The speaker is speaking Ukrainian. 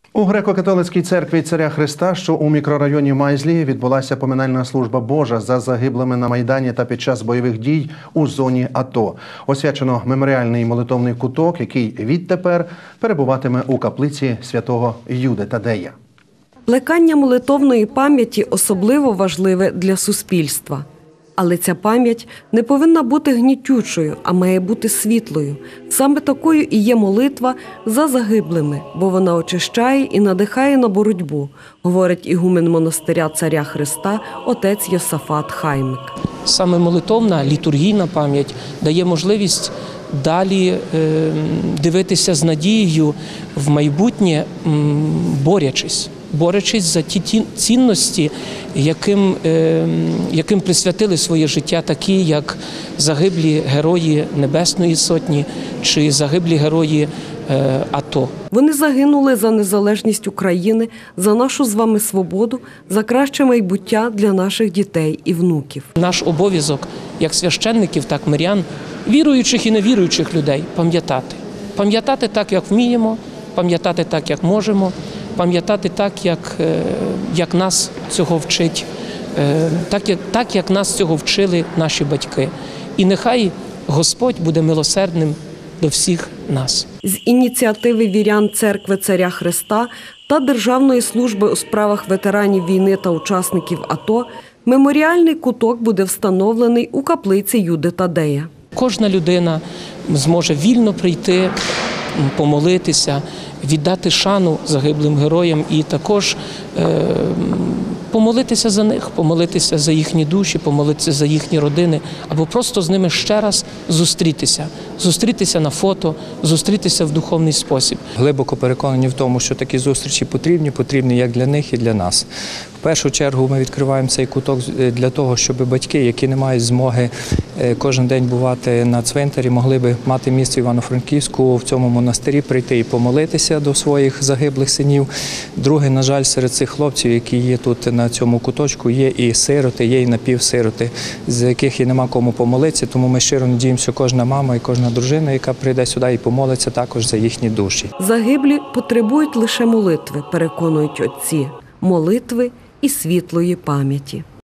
У греко-католицькій церкві Царя Христа, що у мікрорайоні Майзлі, відбулася поминальна служба Божа за загиблими на Майдані та під час бойових дій у зоні АТО. Освячено меморіальний молитовний куток, який відтепер перебуватиме у каплиці святого Юди Тадея. Плекання молитовної пам'яті особливо важливе для суспільства. Але ця пам'ять не повинна бути гнітючою, а має бути світлою. Саме такою і є молитва за загиблими, бо вона очищає і надихає на боротьбу, говорить ігумен монастиря Царя Христа отець Йосафат Хаймик. Саме молитовна, літургійна пам'ять дає можливість далі дивитися з надією в майбутнє, борючись за ті цінності, яким присвятили своє життя такі, як загиблі герої Небесної Сотні чи загиблі герої АТО. Вони загинули за незалежність України, за нашу з вами свободу, за краще майбуття для наших дітей і внуків. Наш обов'язок, як священників, так мирян, віруючих і невіруючих людей, пам'ятати. Пам'ятати так, як вміємо, пам'ятати так, як можемо, пам'ятати так, як нас цього вчить, так, як нас цього вчили наші батьки. І нехай Господь буде милосердним до всіх нас. З ініціативи вірян Церкви Царя Христа та Державної служби у справах ветеранів війни та учасників АТО меморіальний куток буде встановлений у каплиці Юди Тадея. Кожна людина зможе вільно прийти, помолитися, віддати шану загиблим героям і також помолитися за них, помолитися за їхні душі, помолитися за їхні родини, або просто з ними ще раз зустрітися на фото, зустрітися в духовний спосіб. Глибоко переконані в тому, що такі зустрічі потрібні як для них і для нас. В першу чергу ми відкриваємо цей куток для того, щоб батьки, які не мають змоги кожен день бувати на цвинтарі, могли би мати місце в Івано-Франківську, в цьому монастирі прийти і помолитися до своїх загиблих синів. Друге, на жаль, серед цих хлопців, які є тут на цьому куточку, є і сироти, є і напівсироти, з яких і нема кому помолитися, тому ми щиро надіємося, кожна мама і кожна дружина, яка прийде сюди і помолиться також за їхні душі. Загиблі потребують лише молитви, переконують отці, молитви і світлої пам'яті.